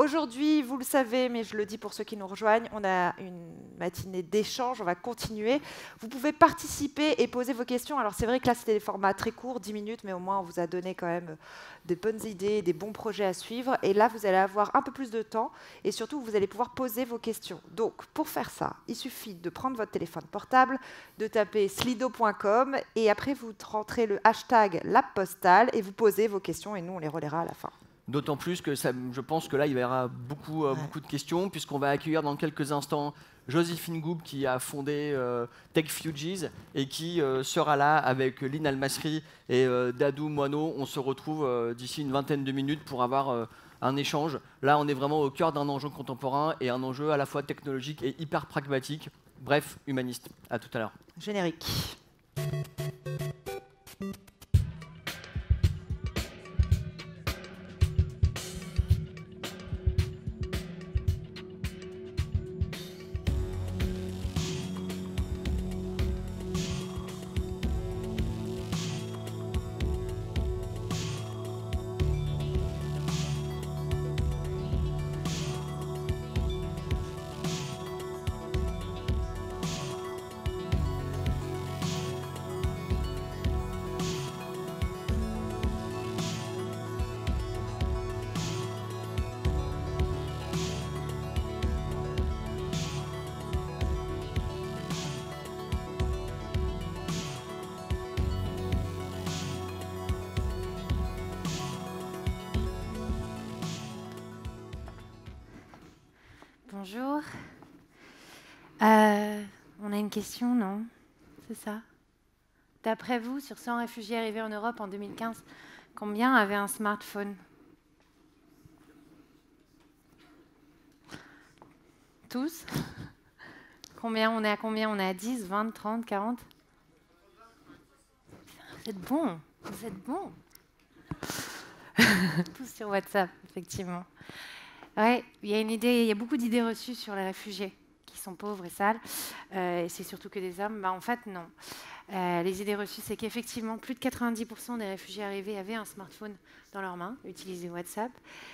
Aujourd'hui, vous le savez, mais je le dis pour ceux qui nous rejoignent, on a une matinée d'échange, on va continuer. Vous pouvez participer et poser vos questions. Alors c'est vrai que là, c'était des formats très courts, 10 minutes, mais au moins on vous a donné quand même des bonnes idées, des bons projets à suivre. Et là, vous allez avoir un peu plus de temps et surtout, vous allez pouvoir poser vos questions. Donc, pour faire ça, il suffit de prendre votre téléphone portable, de taper slido.com et après, vous rentrez le hashtag LabPostale et vous posez vos questions et nous, on les relaiera à la fin. D'autant plus que je pense que là, il y aura beaucoup de questions, puisqu'on va accueillir dans quelques instants Joséphine Goub, qui a fondé TechFugees et qui sera là avec Lynn Almasri et Dadou Moineau. On se retrouve d'ici une vingtaine de minutes pour avoir un échange. Là, on est vraiment au cœur d'un enjeu contemporain et un enjeu à la fois technologique et hyper pragmatique. Bref, humaniste. À tout à l'heure. Générique. Bonjour. On a une question, non? C'est ça? D'après vous, sur 100 réfugiés arrivés en Europe en 2015, combien avaient un smartphone? Tous? Combien? On est à combien? On est à 10, 20, 30, 40? Vous êtes bons, vous êtes bons. Tous sur WhatsApp, effectivement. Ouais, il y a beaucoup d'idées reçues sur les réfugiés qui sont pauvres et sales. Et c'est surtout que des hommes. En fait, non. Les idées reçues, c'est qu'effectivement, plus de 90% des réfugiés arrivés avaient un smartphone dans leurs mains, utilisaient WhatsApp.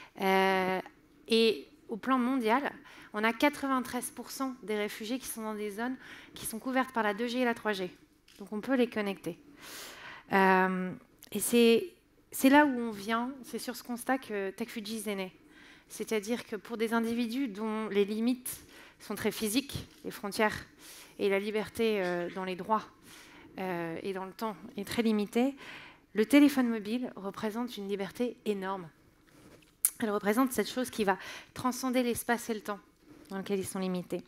Et au plan mondial, on a 93% des réfugiés qui sont dans des zones qui sont couvertes par la 2G et la 3G. Donc on peut les connecter. Et c'est là où on vient, c'est sur ce constat que TechFugees est né. C'est-à-dire que pour des individus dont les limites sont très physiques, les frontières et la liberté dans les droits et dans le temps est très limitée, le téléphone mobile représente une liberté énorme. Elle représente cette chose qui va transcender l'espace et le temps dans lequel ils sont limités.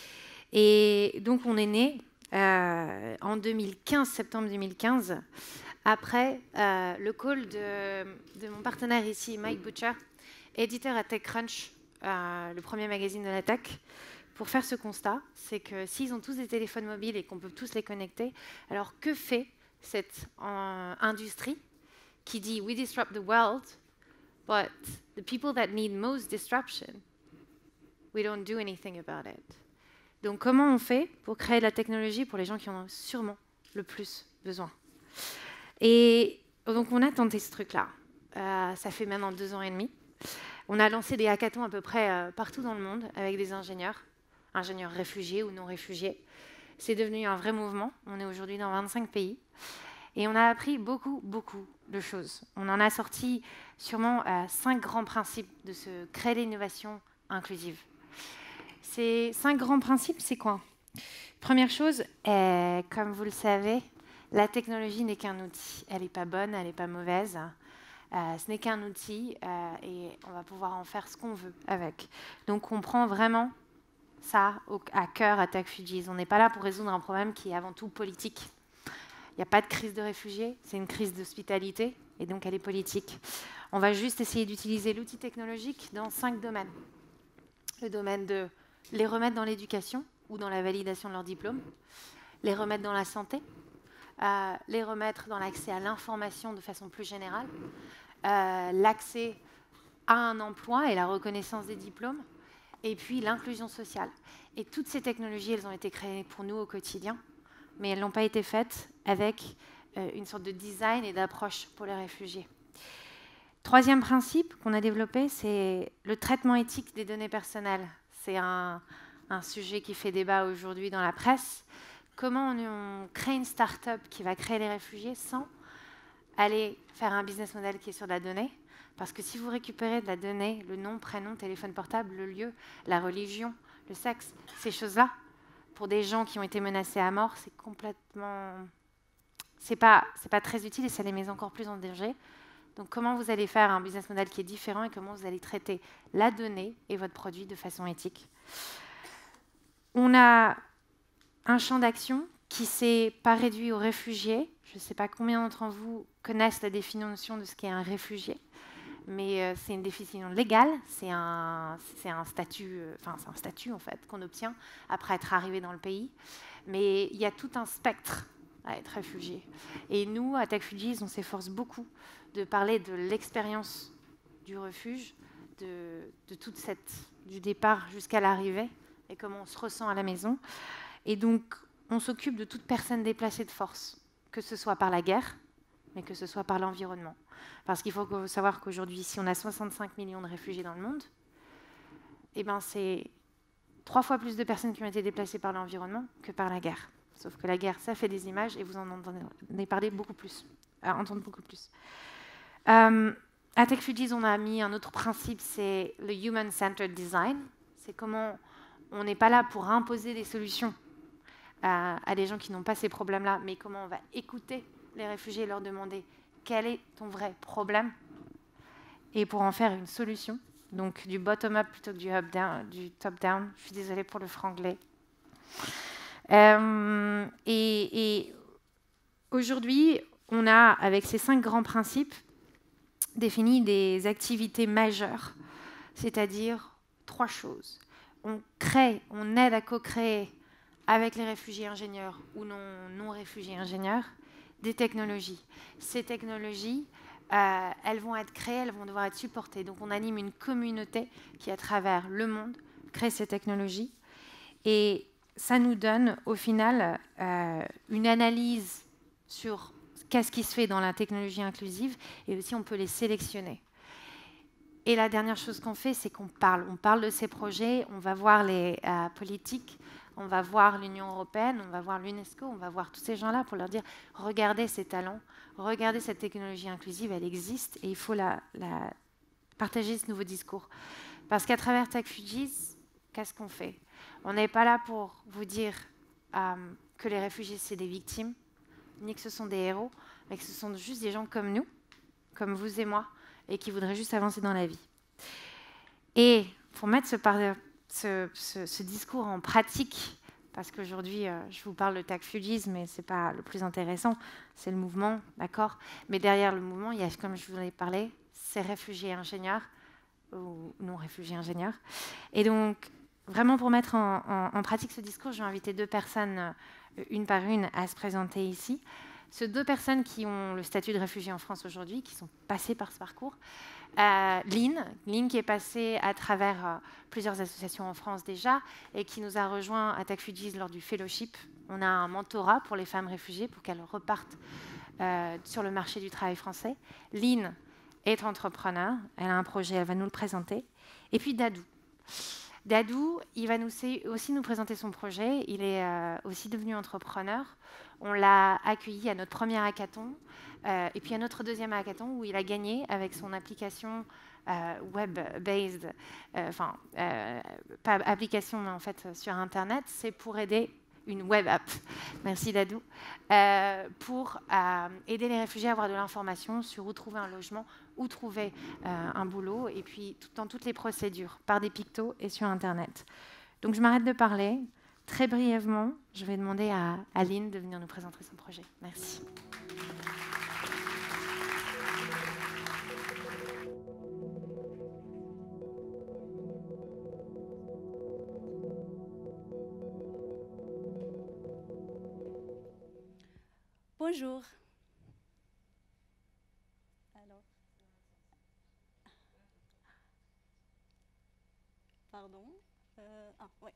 Et donc on est né en 2015, septembre 2015, après le call de mon partenaire ici, Mike Butcher, éditeur à TechCrunch, le premier magazine de la tech, pour faire ce constat, c'est que s'ils ont tous des téléphones mobiles et qu'on peut tous les connecter, alors que fait cette industrie qui dit « We disrupt the world, but the people that need most disruption, we don't do anything about it ». Donc comment on fait pour créer de la technologie pour les gens qui en ont sûrement le plus besoin? Et donc on a tenté ce truc-là. Ça fait maintenant 2 ans et demi. On a lancé des hackathons à peu près partout dans le monde avec des ingénieurs réfugiés ou non réfugiés. C'est devenu un vrai mouvement. On est aujourd'hui dans 25 pays. Et on a appris beaucoup, beaucoup de choses. On en a sorti sûrement 5 grands principes de se créer l'innovation inclusive. Ces 5 grands principes, c'est quoi? Première chose, comme vous le savez, la technologie n'est qu'un outil. Elle n'est pas bonne, elle n'est pas mauvaise. Ce n'est qu'un outil et on va pouvoir en faire ce qu'on veut avec. Donc on prend vraiment ça à cœur à TechFugees. On n'est pas là pour résoudre un problème qui est avant tout politique. Il n'y a pas de crise de réfugiés, c'est une crise d'hospitalité et donc elle est politique. On va juste essayer d'utiliser l'outil technologique dans 5 domaines. Le domaine de les remettre dans l'éducation ou dans la validation de leur diplôme, les remettre dans la santé, les remettre dans l'accès à l'information de façon plus générale, l'accès à un emploi et la reconnaissance des diplômes, et puis l'inclusion sociale. Et toutes ces technologies, elles ont été créées pour nous au quotidien, mais elles n'ont pas été faites avec une sorte de design et d'approche pour les réfugiés. Troisième principe qu'on a développé, c'est le traitement éthique des données personnelles. C'est un sujet qui fait débat aujourd'hui dans la presse. Comment on crée une start-up qui va créer les réfugiés sans aller faire un business model qui est sur la donnée? Parce que si vous récupérez de la donnée, le nom, prénom, téléphone portable, le lieu, la religion, le sexe, ces choses-là, pour des gens qui ont été menacés à mort, c'est complètement... C'est pas très utile et ça les met encore plus en danger. Donc comment vous allez faire un business model qui est différent et comment vous allez traiter la donnée et votre produit de façon éthique? On a un champ d'action qui ne s'est pas réduit aux réfugiés. Je ne sais pas combien d'entre vous connaissent la définition de ce qu'est un réfugié, mais c'est une définition légale, c'est un statut, c'est un statut en fait qu'on obtient après être arrivé dans le pays. Mais il y a tout un spectre à être réfugié. Et nous, à TechFugees, on s'efforce beaucoup de parler de l'expérience du refuge, du départ jusqu'à l'arrivée, et comment on se ressent à la maison. Et donc, on s'occupe de toute personne déplacée de force, que ce soit par la guerre, mais que ce soit par l'environnement. Parce qu'il faut savoir qu'aujourd'hui, si on a 65 millions de réfugiés dans le monde, eh ben c'est 3 fois plus de personnes qui ont été déplacées par l'environnement que par la guerre. Sauf que la guerre, ça fait des images et vous en entendez parler beaucoup plus, entendre beaucoup plus. À TechFugees, on a mis un autre principe, c'est le Human-Centered Design. C'est comment on n'est pas là pour imposer des solutions à des gens qui n'ont pas ces problèmes-là, mais comment on va écouter les réfugiés et leur demander quel est ton vrai problème et pour en faire une solution. Donc du bottom-up plutôt que du top-down. Je suis désolée pour le franglais. Et aujourd'hui, on a, avec ces 5 grands principes, défini des activités majeures, c'est-à-dire 3 choses. On aide à co-créer avec les réfugiés ingénieurs ou non réfugiés ingénieurs des technologies. Ces technologies, elles vont être créées, elles vont devoir être supportées. Donc on anime une communauté qui, à travers le monde, crée ces technologies. Et ça nous donne, au final, une analyse sur qu'est-ce qui se fait dans la technologie inclusive, et aussi on peut les sélectionner. Et la dernière chose qu'on fait, c'est qu'on parle. On parle de ces projets, on va voir les politiques, on va voir l'Union européenne, on va voir l'UNESCO, on va voir tous ces gens-là pour leur dire « Regardez ces talents, regardez cette technologie inclusive, elle existe et il faut partager ce nouveau discours. » Parce qu'à travers TechFugees, qu'est-ce qu'on fait? On n'est pas là pour vous dire que les réfugiés, c'est des victimes, ni que ce sont des héros, mais que ce sont juste des gens comme nous, comme vous et moi, et qui voudraient juste avancer dans la vie. Et pour mettre ce discours en pratique, parce qu'aujourd'hui, je vous parle de TechFugees, mais ce n'est pas le plus intéressant, c'est le mouvement, d'accord? Mais derrière le mouvement, il y a, comme je vous en ai parlé, ces réfugiés ingénieurs, ou non réfugiés ingénieurs. Et donc, vraiment pour mettre en pratique ce discours, je vais inviter 2 personnes, une par une, à se présenter ici. Ces 2 personnes qui ont le statut de réfugié en France aujourd'hui, qui sont passées par ce parcours. Lynn qui est passée à travers plusieurs associations en France déjà et qui nous a rejoint à TechFugees lors du fellowship. On a un mentorat pour les femmes réfugiées pour qu'elles repartent sur le marché du travail français. Lynn est entrepreneur, elle a un projet, elle va nous le présenter. Et puis Dadou. Dadou, il va aussi nous présenter son projet. Il est aussi devenu entrepreneur. On l'a accueilli à notre premier hackathon et puis à notre deuxième hackathon où il a gagné avec son application web-based, pas application mais en fait sur Internet, c'est pour aider une web app, merci Dadou, pour aider les réfugiés à avoir de l'information sur où trouver un logement, où trouver un boulot, et puis dans toutes les procédures, par des pictos et sur Internet. Donc je m'arrête de parler. Très brièvement, je vais demander à Aline de venir nous présenter son projet. Merci. Bonjour. Alors. Pardon. Oui.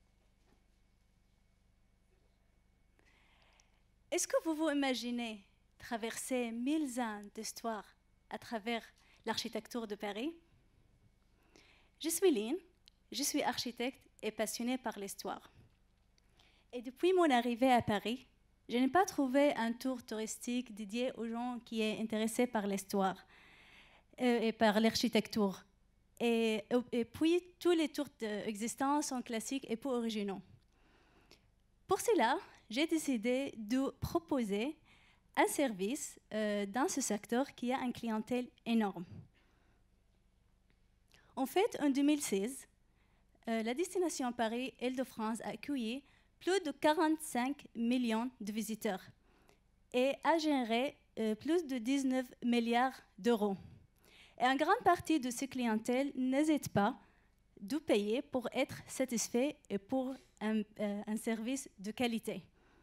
Est-ce que vous vous imaginez traverser 1000 ans d'histoire à travers l'architecture de Paris. Je suis Lynn, je suis architecte et passionnée par l'histoire. Et depuis mon arrivée à Paris, je n'ai pas trouvé un tour touristique dédié aux gens qui sont intéressés par l'histoire et par l'architecture. Et puis, tous les tours existants sont classiques et peu originaux. Pour cela, j'ai décidé de proposer un service dans ce secteur qui a une clientèle énorme. En fait, en 2016, la destination Paris-Île-de-France a accueilli plus de 45 millions de visiteurs et a généré plus de 19 milliards d'euros. Et une grande partie de ces clientèles n'hésite pas de payer pour être satisfait et pour un service de qualité.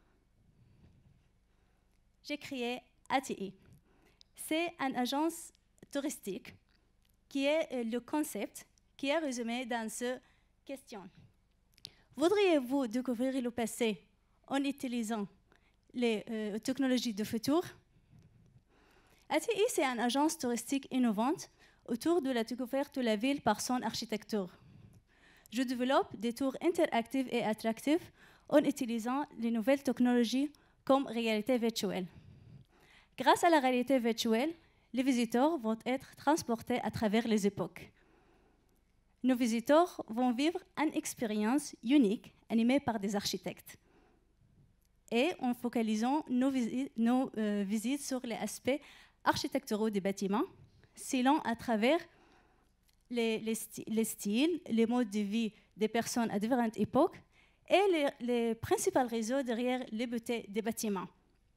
J'ai créé ATI. C'est une agence touristique qui est le concept qui est résumé dans cette question. Voudriez-vous découvrir le passé en utilisant les technologies du futur? ATI, c'est une agence touristique innovante autour de la découverte de la ville par son architecture. Je développe des tours interactifs et attractifs en utilisant les nouvelles technologies comme réalité virtuelle. Grâce à la réalité virtuelle, les visiteurs vont être transportés à travers les époques. Nos visiteurs vont vivre une expérience unique animée par des architectes. Et en focalisant nos visites sur les aspects architecturaux des bâtiments, scilant à travers les styles, les modes de vie des personnes à différentes époques et les principaux réseaux derrière les beautés des bâtiments.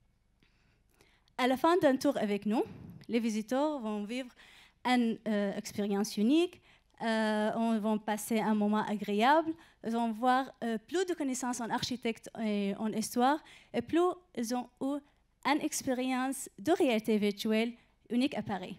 À la fin d'un tour avec nous, les visiteurs vont vivre une expérience unique, vont passer un moment agréable, ils vont voir plus de connaissances en architecte et en histoire, et plus ils ont eu une expérience de réalité virtuelle unique à Paris.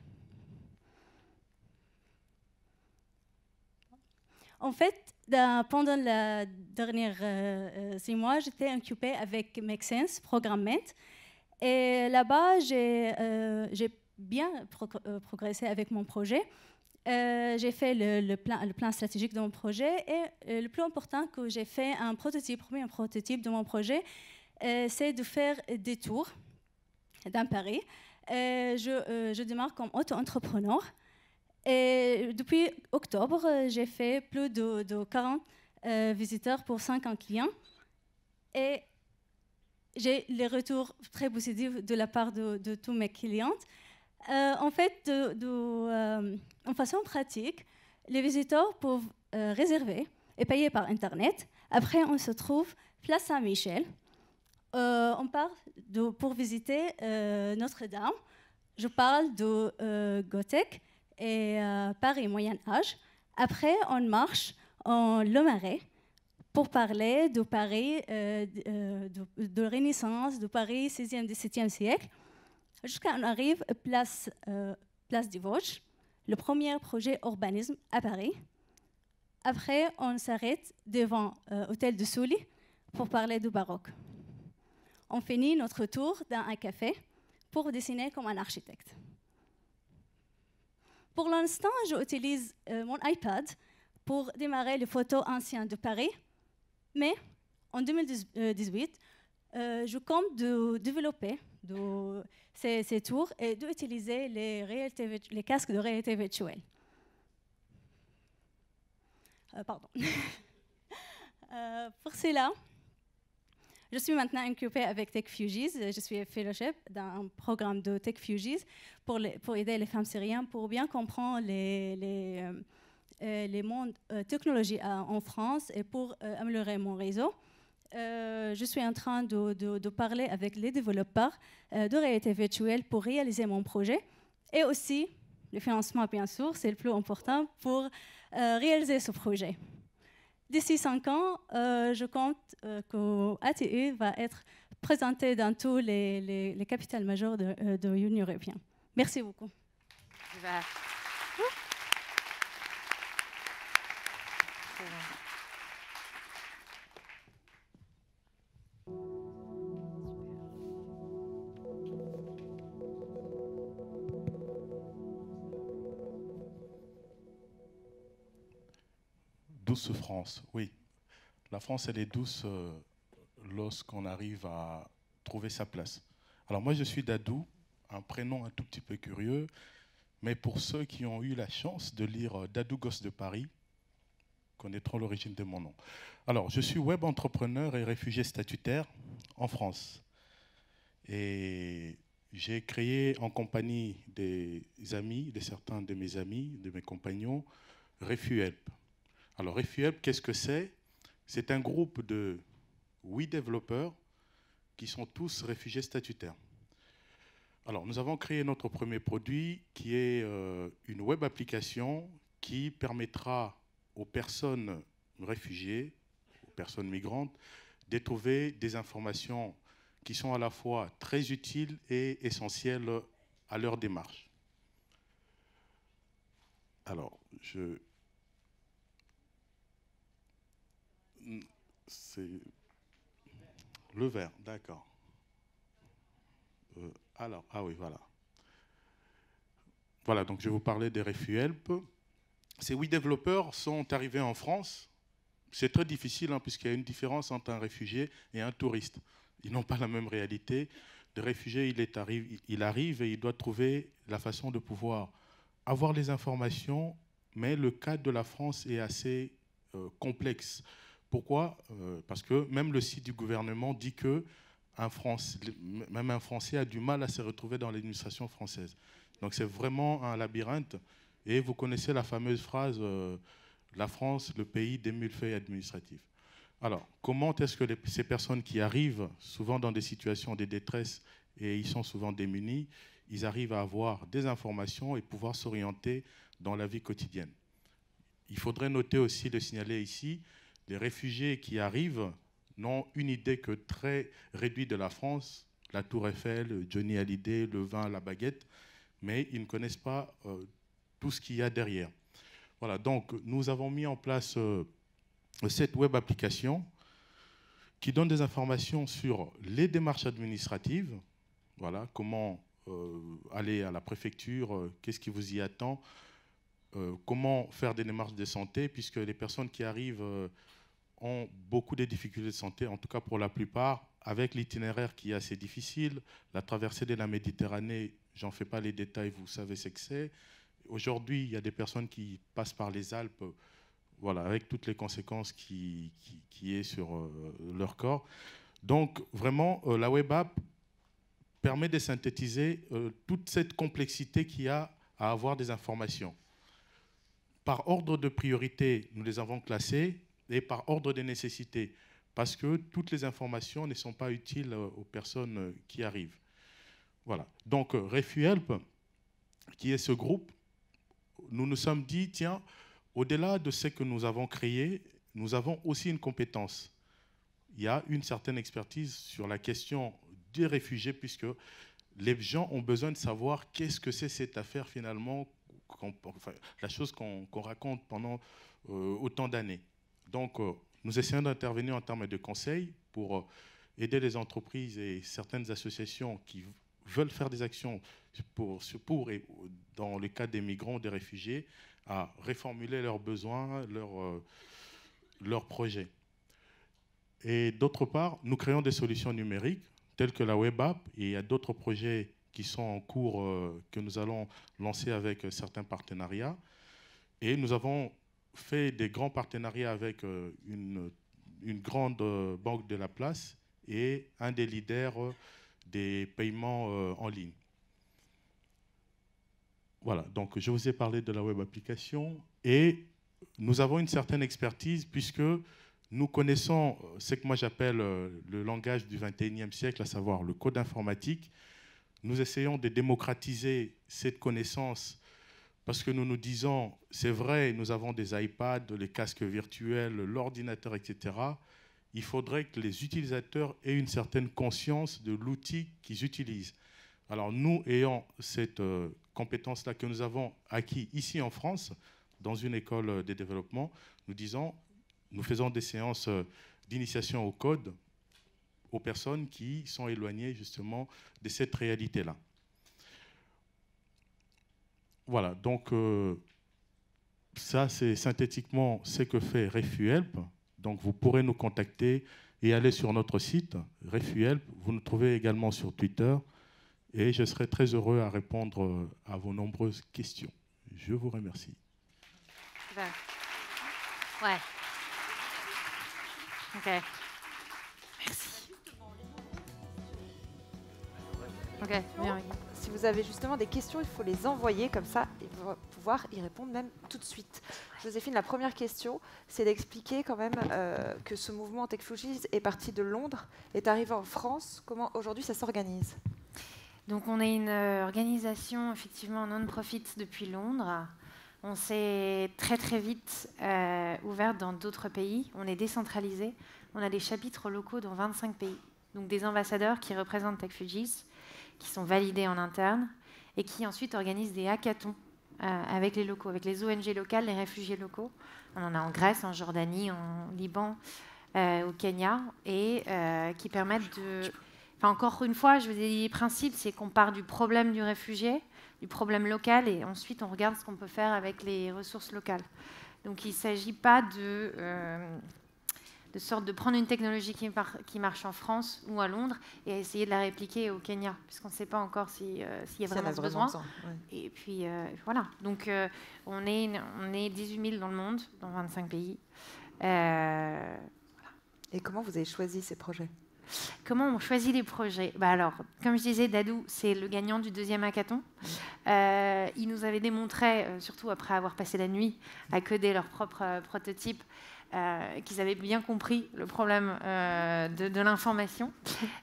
En fait, pendant les derniers 6 mois, j'étais occupée avec Make Sense, ProgramMate. Et là-bas, j'ai bien progressé avec mon projet. J'ai fait le plan stratégique de mon projet. Et le plus important que j'ai fait, premier prototype de mon projet, c'est de faire des tours dans Paris. Je démarre comme auto-entrepreneur. Et depuis octobre, j'ai fait plus de 40 visiteurs pour 50 clients. Et j'ai les retours très positifs de la part de tous mes clientes. En fait, en façon pratique, les visiteurs peuvent réserver et payer par Internet. Après, on se trouve place Saint-Michel. On part pour visiter Notre-Dame. Je parle de Gothique et Paris Moyen-Âge. Après, on marche en Le Marais pour parler de Paris, de Renaissance, de Paris 16e, 17e siècle, jusqu'à on arrive à place des Vosges, le premier projet urbanisme à Paris. Après, on s'arrête devant Hôtel de Sully pour parler du baroque. On finit notre tour dans un café pour dessiner comme un architecte. Pour l'instant, j'utilise mon iPad pour démarrer les photos anciennes de Paris. Mais en 2018, je compte de développer ces tours et d'utiliser les casques de réalité virtuelle. Pour cela, je suis maintenant occupée avec TechFugees. Je suis fellowship dans un programme de TechFugees pour aider les femmes syriennes pour bien comprendre les mondes technologiques en France et pour améliorer mon réseau. Je suis en train de parler avec les développeurs de réalité virtuelle pour réaliser mon projet et aussi le financement, bien sûr, c'est le plus important pour réaliser ce projet. D'ici 5 ans, je compte que ATE va être présenté dans tous les capitales majeures de l'Union européenne. Merci beaucoup. douce France, oui. La France, elle est douce lorsqu'on arrive à trouver sa place. Alors moi, je suis Dadou, un prénom un tout petit peu curieux, mais pour ceux qui ont eu la chance de lire Dadou Gosse de Paris, connaîtront l'origine de mon nom. Alors, je suis web entrepreneur et réfugié statutaire en France. Et j'ai créé en compagnie des amis, de certains de mes amis, de mes compagnons, RefuHelp. Alors, RefuHelp, qu'est-ce que c'est? C'est un groupe de 8 développeurs qui sont tous réfugiés statutaires. Alors, nous avons créé notre premier produit qui est une web application qui permettra aux personnes réfugiées, aux personnes migrantes, de trouver des informations qui sont à la fois très utiles et essentielles à leur démarche. Alors, c'est le vert, d'accord. Alors, ah oui, voilà. Voilà, donc je vais vous parler des RefuHelp. Ces 8 développeurs sont arrivés en France. C'est très difficile, hein, puisqu'il y a une différence entre un réfugié et un touriste. Ils n'ont pas la même réalité. Le réfugié, il arrive et il doit trouver la façon de pouvoir avoir les informations, mais le cadre de la France est assez complexe. Pourquoi? Parce que même le site du gouvernement dit que même un Français a du mal à se retrouver dans l'administration française. Donc c'est vraiment un labyrinthe. Et vous connaissez la fameuse phrase la France, le pays des millefeuilles administratifs. Alors, comment est-ce que ces personnes qui arrivent souvent dans des situations de détresse et ils sont souvent démunis, ils arrivent à avoir des informations et pouvoir s'orienter dans la vie quotidienne? Il faudrait noter aussi, le signaler ici, les réfugiés qui arrivent n'ont une idée que très réduite de la France, la Tour Eiffel, Johnny Hallyday, le vin, la baguette, mais ils ne connaissent pas tout ce qu'il y a derrière. Voilà, donc nous avons mis en place cette web application qui donne des informations sur les démarches administratives, voilà, comment aller à la préfecture, qu'est-ce qui vous y attend, comment faire des démarches de santé, puisque les personnes qui arrivent ont beaucoup de difficultés de santé, en tout cas pour la plupart, avec l'itinéraire qui est assez difficile, la traversée de la Méditerranée, j'en fais pas les détails, vous savez ce que c'est. Aujourd'hui, il y a des personnes qui passent par les Alpes, voilà, avec toutes les conséquences qui est sur leur corps. Donc, vraiment, la web app permet de synthétiser toute cette complexité qu'il y a à avoir des informations. Par ordre de priorité, nous les avons classées, et par ordre de nécessité, parce que toutes les informations ne sont pas utiles aux personnes qui arrivent. Voilà. Donc, RefuHelp, qui est ce groupe, nous nous sommes dit, tiens, au-delà de ce que nous avons créé, nous avons aussi une compétence. Il y a une certaine expertise sur la question des réfugiés, puisque les gens ont besoin de savoir qu'est-ce que c'est cette affaire finalement, enfin, la chose qu'on raconte pendant autant d'années. Donc, nous essayons d'intervenir en termes de conseils pour aider les entreprises et certaines associations qui veulent faire des actions pour et dans le cas des migrants, des réfugiés, à reformuler leurs besoins, leurs projets. Et d'autre part, nous créons des solutions numériques telles que la web app, et il y a d'autres projets qui sont en cours que nous allons lancer avec certains partenariats. Et nous avons fait des grands partenariats avec une grande banque de la place et un des leaders des paiements en ligne. Voilà, donc je vous ai parlé de la web application et nous avons une certaine expertise puisque nous connaissons ce que moi j'appelle le langage du 21e siècle, à savoir le code informatique. Nous essayons de démocratiser cette connaissance parce que nous nous disons, c'est vrai, nous avons des iPads, les casques virtuels, l'ordinateur, etc. Il faudrait que les utilisateurs aient une certaine conscience de l'outil qu'ils utilisent. Alors nous, ayant cette compétence-là que nous avons acquis ici en France, dans une école de développement, nous faisons des séances d'initiation au code aux personnes qui sont éloignées justement de cette réalité-là. Voilà, donc ça, c'est synthétiquement ce que fait RefuHelp. Donc, vous pourrez nous contacter et aller sur notre site, RefuHelp. Vous nous trouvez également sur Twitter. Et je serai très heureux à répondre à vos nombreuses questions. Je vous remercie. Ouais. Ok. Merci. Ok, bien. Si vous avez justement des questions, il faut les envoyer comme ça et pouvoir y répondre même tout de suite. Joséphine, la première question, c'est d'expliquer quand même que ce mouvement Tech Fugees est parti de Londres, est arrivé en France. Comment aujourd'hui ça s'organise? Donc on est une organisation effectivement non-profit depuis Londres. On s'est très très vite ouvert dans d'autres pays. On est décentralisé. On a des chapitres locaux dans 25 pays. Donc des ambassadeurs qui représentent Tech Fugees, qui sont validés en interne et qui ensuite organisent des hackathons avec les locaux, avec les ONG locales, les réfugiés locaux. On en a en Grèce, en Jordanie, en Liban, au Kenya, et qui permettent de... Enfin, encore une fois, je vous ai dit, le principe, c'est qu'on part du problème du réfugié, du problème local, et ensuite on regarde ce qu'on peut faire avec les ressources locales. Donc il ne s'agit pas de prendre une technologie qui marche en France ou à Londres et essayer de la répliquer au Kenya, puisqu'on ne sait pas encore s'il y a vraiment ce besoin. Ouais. Et puis voilà. Donc on est 18 000 dans le monde, dans 25 pays. Et comment vous avez choisi ces projets ? Comment on choisit les projets ? Alors, comme je disais, Dadou, c'est le gagnant du 2e hackathon. Il nous avait démontré, surtout après avoir passé la nuit à coder leur propre prototype, qu'ils avaient bien compris le problème de l'information.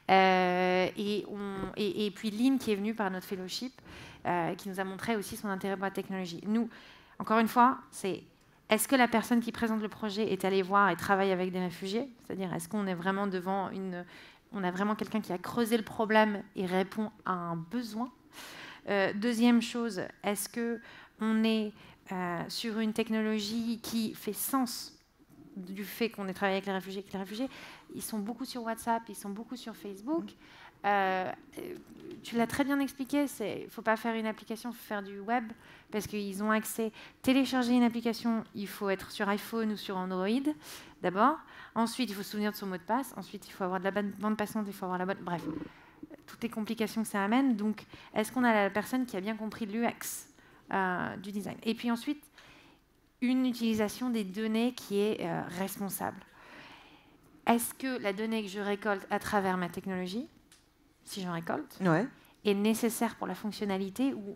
Et puis Lynn, qui est venue par notre fellowship, qui nous a montré aussi son intérêt pour la technologie. Nous, encore une fois, c'est... Est-ce que la personne qui présente le projet est allée voir et travaille avec des réfugiés ? C'est-à-dire, est-ce qu'on est vraiment devant on a vraiment quelqu'un qui a creusé le problème et répond à un besoin ? Deuxième chose, est-ce qu'on est sur une technologie qui fait sens du fait qu'on ait travaillé avec les réfugiés, que les réfugiés, ils sont beaucoup sur WhatsApp, ils sont beaucoup sur Facebook. Tu l'as très bien expliqué, il ne faut pas faire une application, il faut faire du web, parce qu'ils ont accès. Télécharger une application, il faut être sur iPhone ou sur Android, d'abord. Ensuite, il faut se souvenir de son mot de passe. Ensuite, il faut avoir de la bande passante, il faut avoir la bonne... Bref, toutes les complications que ça amène. Donc, est-ce qu'on a la personne qui a bien compris l'UX du design ? Et puis ensuite, une utilisation des données qui est responsable. Est-ce que la donnée que je récolte à travers ma technologie, si j'en récolte, est nécessaire pour la fonctionnalité ou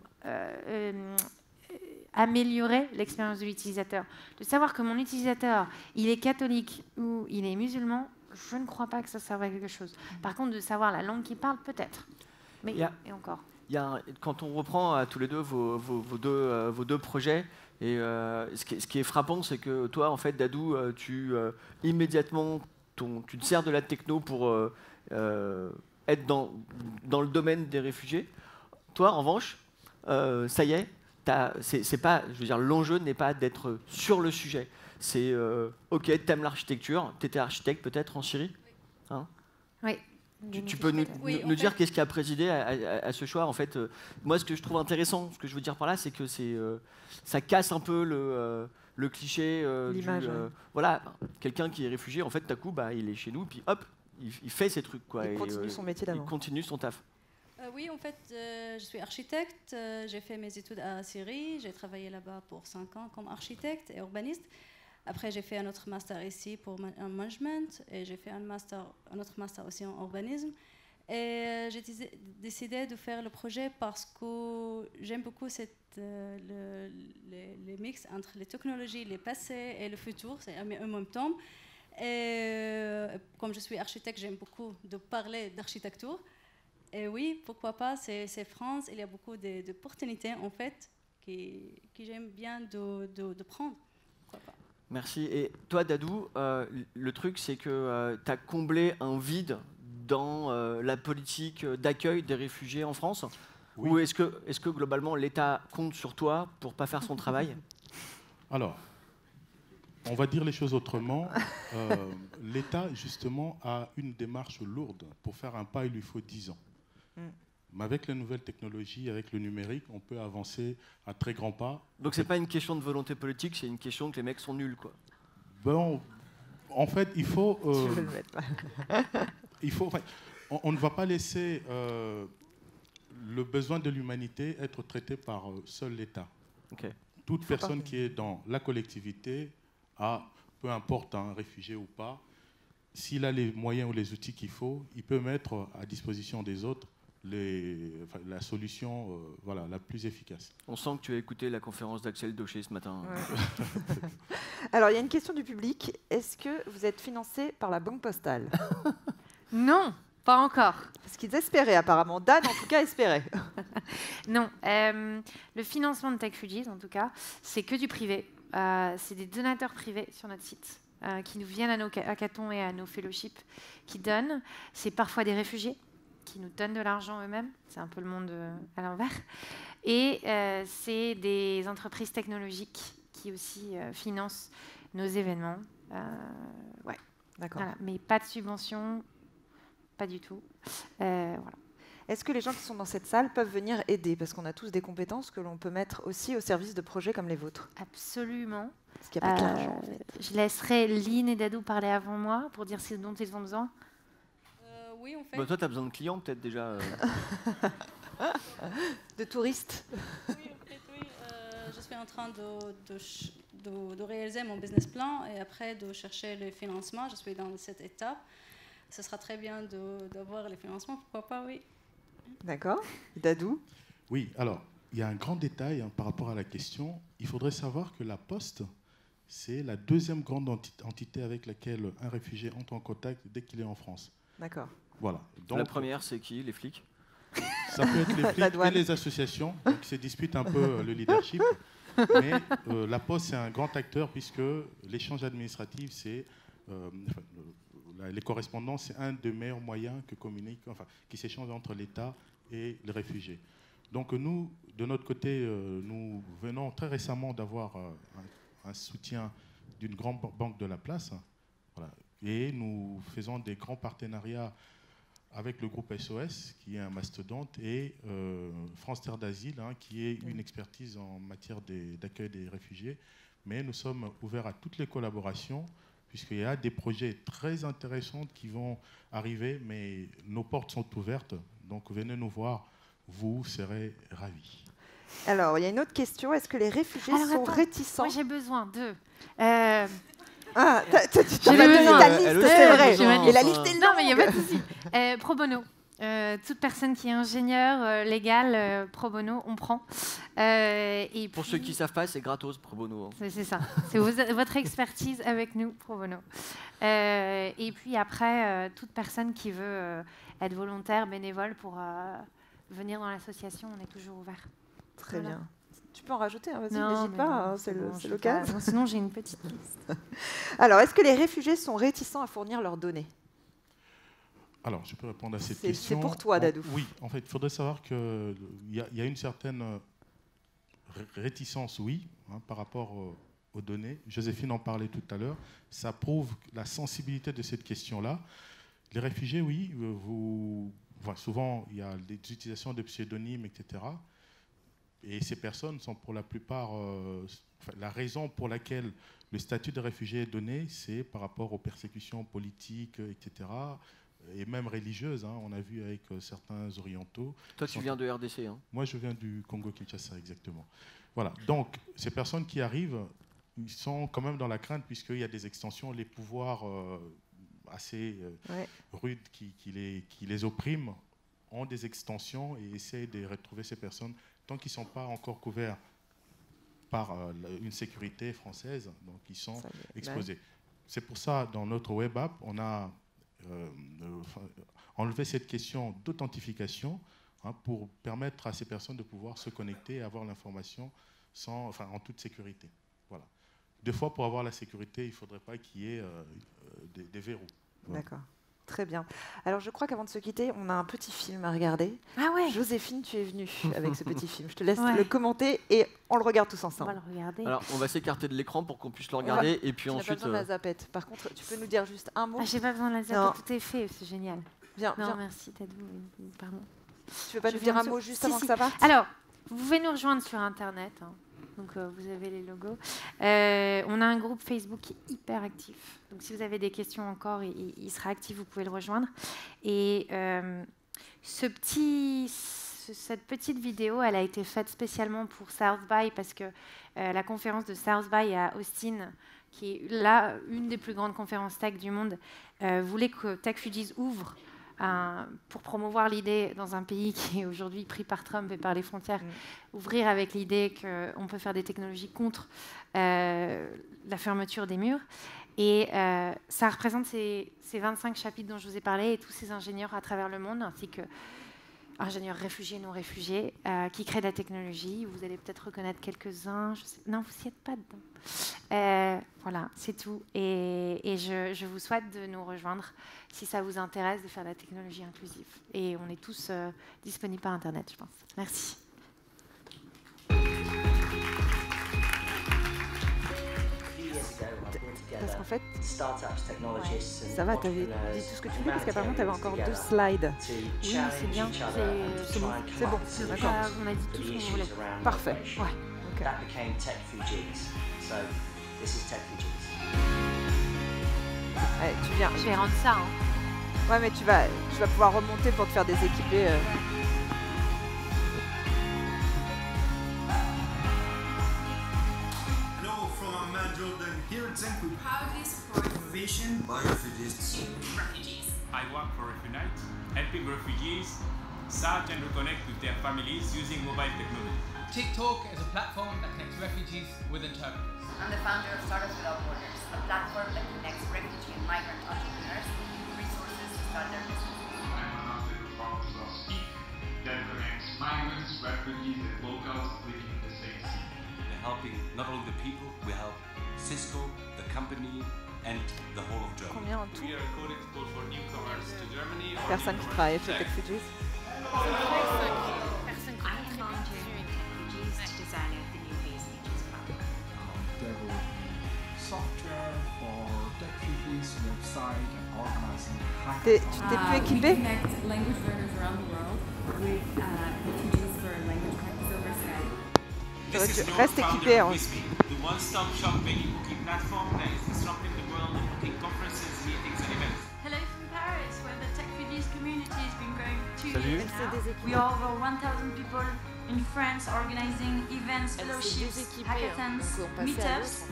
améliorer l'expérience de l'utilisateur ? De savoir que mon utilisateur, il est catholique ou il est musulman, je ne crois pas que ça serve à quelque chose. Par contre, de savoir la langue qu'il parle, peut-être. Mais et encore. Quand on reprend tous les deux vos deux projets, et ce qui est frappant, c'est que toi, en fait, Dadou, immédiatement, tu te sers de la techno pour être dans le domaine des réfugiés. Toi, en revanche, ça y est, c'est pas, je veux dire, l'enjeu n'est pas d'être sur le sujet. C'est ok, t'aimes l'architecture, t'étais architecte peut-être en Syrie, hein ? Oui. Tu peux nous dire qu'est-ce qui a présidé à ce choix. En fait, moi, ce que je trouve intéressant, ce que je veux dire par là, c'est que ça casse un peu le cliché l'image. Voilà, quelqu'un qui est réfugié, en fait, d'un coup, il est chez nous, puis hop, il fait ses trucs, quoi. Il continue son métier d'avant. Il continue son taf. Oui, en fait, je suis architecte. J'ai fait mes études à Syrie. J'ai travaillé là-bas pour 5 ans comme architecte et urbaniste. Après, j'ai fait un autre master ici pour en management et j'ai fait un autre master aussi en urbanisme. Et j'ai décidé de faire le projet parce que j'aime beaucoup les mix entre les technologies, les passés et le futur, c'est en même temps. Et comme je suis architecte, j'aime beaucoup de parler d'architecture. Et oui, pourquoi pas, c'est France, il y a beaucoup d'opportunités en fait que j'aime bien de prendre. Pourquoi pas. Merci. Et toi, Dadou, le truc, c'est que tu as comblé un vide dans la politique d'accueil des réfugiés en France. Oui. Ou est-ce que globalement, l'État compte sur toi pour ne pas faire son travail ? Alors, on va dire les choses autrement. L'État, justement, a une démarche lourde. Pour faire un pas, il lui faut 10 ans. Mais avec les nouvelles technologies, avec le numérique, on peut avancer à très grands pas. Donc c'est pas une question de volonté politique, c'est une question que les mecs sont nuls, quoi. Bon, en fait, il faut... Je vais le mettre. On ne va pas laisser le besoin de l'humanité être traité par seul l'État. Okay. Toute personne qui est dans la collectivité a, peu importe, un réfugié ou pas, s'il a les moyens ou les outils qu'il faut, il peut mettre à disposition des autres la solution voilà, la plus efficace. On sent que tu as écouté la conférence d'Axel Daucher ce matin. Ouais. Alors, il y a une question du public. Est-ce que vous êtes financé par la Banque Postale? Non, pas encore. Parce qu'ils espéraient apparemment. Dan, en tout cas, espérait. Non. Le financement de TechFugees, en tout cas, c'est que du privé. C'est des donateurs privés sur notre site qui nous viennent à nos hackathons et à nos fellowships qui donnent. C'est parfois des réfugiés qui nous donnent de l'argent eux-mêmes. C'est un peu le monde à l'envers. Et c'est des entreprises technologiques qui aussi financent nos événements. Ouais. D'accord. Voilà. Mais pas de subvention, pas du tout. Voilà. Est-ce que les gens qui sont dans cette salle peuvent venir aider? Parce qu'on a tous des compétences que l'on peut mettre aussi au service de projets comme les vôtres. Absolument. Parce qu'il n'y a pas que l'argent, en fait. Je laisserai Lynn et Dadou parler avant moi pour dire ce dont ils ont besoin. Oui, en fait. Bah, toi, tu as besoin de clients, peut-être déjà. De touristes. Oui, en fait, oui. Je suis en train de réaliser mon business plan et après de chercher le financement. Je suis dans cette étape. Ce sera très bien d'avoir les financements, pourquoi pas, oui. D'accord. Dadou? Oui, alors, il y a un grand détail par rapport à la question. Il faudrait savoir que la Poste, c'est la deuxième grande entité avec laquelle un réfugié entre en contact dès qu'il est en France. D'accord. Voilà. Donc, la première, c'est qui? Les flics? Ça peut être les flics et les associations qui se disputent un peu le leadership. Mais la Poste, c'est un grand acteur puisque l'échange administratif, c'est... les correspondances, c'est un des meilleurs moyens qui s'échangent entre l'État et les réfugiés. Donc nous, de notre côté, nous venons très récemment d'avoir un soutien d'une grande banque de la place. Voilà. Et nous faisons des grands partenariats avec le groupe SOS, qui est un mastodonte, et France Terre d'Asile, qui est une expertise en matière d'accueil des réfugiés. Mais nous sommes ouverts à toutes les collaborations, puisqu'il y a des projets très intéressants qui vont arriver, mais nos portes sont ouvertes. Donc venez nous voir, vous serez ravis. Alors, il y a une autre question. Est-ce que les réfugiés sont réticents? Moi, j'ai besoin d'eux. Ah, tu J'ai m'as donné besoin. ta liste, c'est vrai. Et la liste est longue. Non, mais il n'y a pas de souci. Pro bono. Toute personne qui est ingénieur légal, pro bono, on prend. Et Pour puis, ceux qui ne savent pas, c'est gratos pro bono. c'est ça. C'est votre expertise avec nous, pro bono. Et puis après, toute personne qui veut être volontaire, bénévole pour venir dans l'association, on est toujours ouvert. Très Voilà. bien. Tu peux en rajouter, vas-y, Non, n'hésite mais pas, non, c'est bon, je l'occasion. sais pas. Sinon, j'ai une petite liste. Alors, est-ce que les réfugiés sont réticents à fournir leurs données? Alors, je peux répondre à cette question. C'est pour toi, Dadou. Oui, en fait, il faudrait savoir qu'il y a une certaine réticence, oui, par rapport aux données. Joséphine en parlait tout à l'heure. Ça prouve la sensibilité de cette question-là. Les réfugiés, oui, souvent, il y a des utilisations de pseudonymes, etc. Et ces personnes sont pour la plupart... la raison pour laquelle le statut de réfugié est donné, c'est par rapport aux persécutions politiques, etc., et même religieuses. On a vu avec certains orientaux. Toi, tu viens de RDC. Moi, je viens du Congo-Kinshasa, exactement. Voilà. Donc, ces personnes qui arrivent, ils sont quand même dans la crainte, puisqu'il y a des extensions, les pouvoirs assez rudes qui les oppriment ont des extensions et essaient de retrouver ces personnes tant qu'ils ne sont pas encore couverts par une sécurité française, donc ils sont exposés. C'est pour ça, dans notre web app, on a enlevé cette question d'authentification pour permettre à ces personnes de pouvoir se connecter et avoir l'information en toute sécurité. Voilà. Deux fois, pour avoir la sécurité, il ne faudrait pas qu'il y ait des verrous. Voilà. D'accord. Très bien. Alors, je crois qu'avant de se quitter, on a un petit film à regarder. Ah ouais. Joséphine, tu es venue avec ce petit film. Je te laisse le commenter et on le regarde tous On ensemble. va le regarder. Alors, on va s'écarter de l'écran pour qu'on puisse le regarder. Et puis tu n'as ensuite. pas besoin de la zapette. Par contre, tu peux nous dire juste un mot? J'ai pas besoin de la zapette, tout est fait, c'est génial. Viens. Non, merci, Tadou. Pardon. Tu veux pas nous dire un mot juste avant que ça parte? Alors, vous pouvez nous rejoindre sur Internet. Hein. Donc, vous avez les logos. On a un groupe Facebook qui est hyper actif. Donc, si vous avez des questions encore, il sera actif, vous pouvez le rejoindre. Et cette petite vidéo, elle a été faite spécialement pour South by parce que la conférence de South by à Austin, qui est là une des plus grandes conférences tech du monde, voulait que TechFugees ouvre pour promouvoir l'idée dans un pays qui est aujourd'hui pris par Trump et par les frontières, ouvrir avec l'idée qu'on peut faire des technologies contre la fermeture des murs. Et ça représente ces 25 chapitres dont je vous ai parlé et tous ces ingénieurs à travers le monde, ainsi que ingénieurs réfugiés, non réfugiés, qui créent de la technologie. Vous allez peut-être reconnaître quelques-uns. Non, vous n'y êtes pas dedans. Voilà, c'est tout. Et je vous souhaite de nous rejoindre si ça vous intéresse de faire de la technologie inclusive. Et on est tous disponibles par Internet, je pense. Merci. Parce qu'en fait, ça va, tu avais dit tout ce que tu voulais, parce qu'apparemment, tu avais encore 2 slides. Oui, c'est bien, c'est bon. C'est bon, d'accord. On a dit tout ce qu'on voulait. Parfait. Ouais. Okay. Allez, tu viens. Je vais rendre ça. Hein. Ouais, mais tu vas pouvoir remonter pour te faire des équipés. How do you support innovation by refugees in refugees? I work for Refunite, helping refugees search and reconnect with their families using mobile technology. TikTok is a platform that connects refugees with interpreters. I'm the founder of Startups Without Borders, a platform that connects refugee and migrant entrepreneurs with resources to start their businesses. I'm another founder of Speak, that connects migrants, refugees, and locals living in the same city. We're helping not only the people, we help Cisco, the company, and the whole of Germany. Combien en tout? We are a coded school for newcomers to Germany. Personne qui travaille chez TechFugees. Personne qui volunteering refugees to design the new face features Develop software for TechFugees website and organizing Tu t'es plus équipé? We connect language learners around the world with refugees for language practice over Skype. Reste équipé. Hein. The one-stop shop venue booking platform that is disrupting the world of booking conferences, meetings, and events. Hello from Paris, where the TechFugees community has been growing 2 Salut. years now. We are over 1,000 people in France organizing events, fellowships, hackathons, meetups.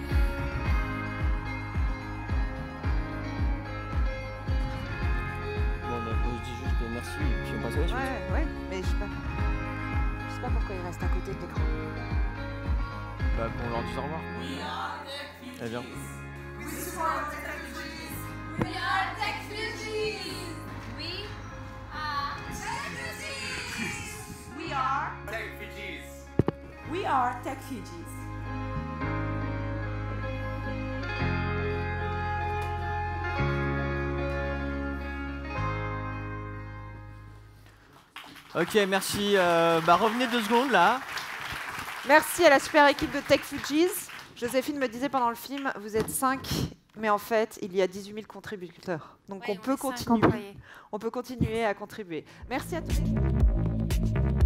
Bon, je dis juste merci et puis on passe à la suite. Ouais, mais je sais pas pourquoi il reste à côté de l'écran. Bah, qu'on leur dise au revoir. Eh bien. We support TechFugees. We are TechFugees. We are TechFugees. We are TechFugees. We are TechFugees. Ok, merci. Revenez 2 secondes là. Merci à la super équipe de TechFugees. Joséphine me disait pendant le film, vous êtes 5, mais en fait, il y a 18 000 contributeurs. Donc Ouais, on peut 5 continuer. employés. On peut continuer à contribuer. Merci à tous.